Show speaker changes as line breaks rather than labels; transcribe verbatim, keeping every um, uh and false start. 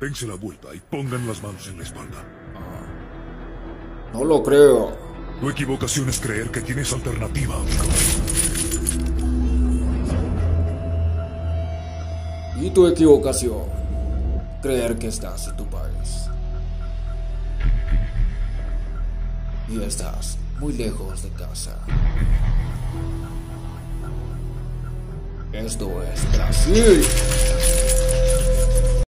Dense la vuelta y pongan las manos en la espalda.
No lo creo.
Tu equivocación es creer que tienes alternativa, amigo.
Y tu equivocación, creer que estás en tu país. Y estás muy lejos de casa. Esto es Brasil.